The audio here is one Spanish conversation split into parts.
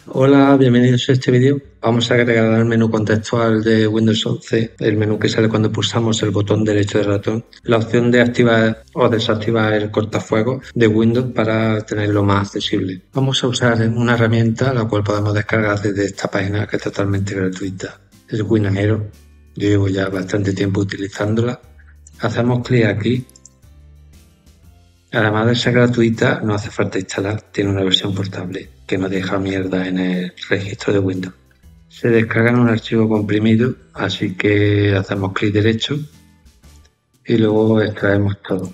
Hola, bienvenidos a este vídeo. Vamos a agregar al menú contextual de Windows 11, el menú que sale cuando pulsamos el botón derecho del ratón, la opción de activar o desactivar el cortafuegos de Windows para tenerlo más accesible. Vamos a usar una herramienta la cual podemos descargar desde esta página, que es totalmente gratuita. Es WinAero. Yo llevo ya bastante tiempo utilizándola. Hacemos clic aquí. Además de ser gratuita, no hace falta instalar, tiene una versión portable que no deja mierda en el registro de Windows. Se descarga en un archivo comprimido, así que hacemos clic derecho y luego extraemos todo.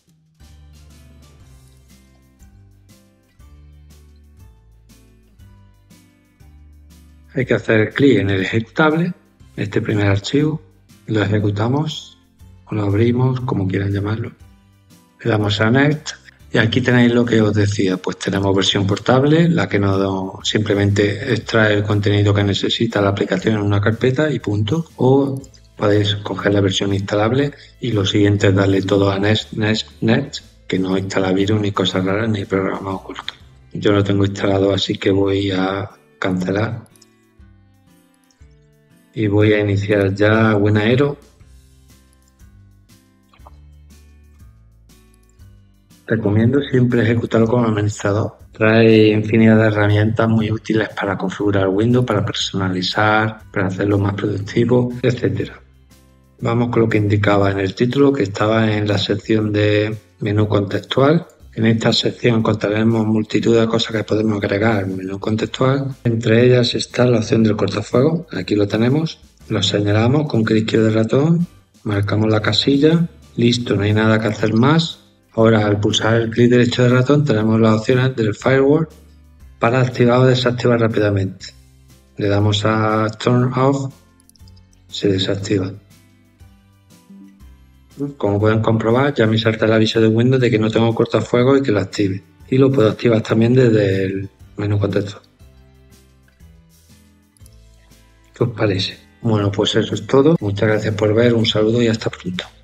Hay que hacer clic en el ejecutable, este primer archivo, lo ejecutamos o lo abrimos, como quieran llamarlo. Le damos a Next y aquí tenéis lo que os decía, pues tenemos versión portable, la que nos simplemente extrae el contenido que necesita la aplicación en una carpeta y punto, o podéis coger la versión instalable y lo siguiente es darle todo a Next, que no instala virus ni cosas raras ni programas ocultos. Yo lo tengo instalado, así que voy a cancelar y voy a iniciar ya WinAero. Recomiendo siempre ejecutarlo como administrador. Trae infinidad de herramientas muy útiles para configurar Windows, para personalizar, para hacerlo más productivo, etc. Vamos con lo que indicaba en el título, que estaba en la sección de menú contextual. En esta sección encontraremos multitud de cosas que podemos agregar al menú contextual. Entre ellas está la opción del cortafuegos. Aquí lo tenemos. Lo señalamos con clic izquierdo del ratón, marcamos la casilla. Listo, no hay nada que hacer más. Ahora, al pulsar el clic derecho del ratón, tenemos las opciones del firewall para activar o desactivar rápidamente. Le damos a Turn Off, se desactiva. Como pueden comprobar, ya me salta el aviso de Windows de que no tengo cortafuegos y que lo active. Y lo puedo activar también desde el menú contexto. ¿Qué os parece? Bueno, pues eso es todo. Muchas gracias por ver, un saludo y hasta pronto.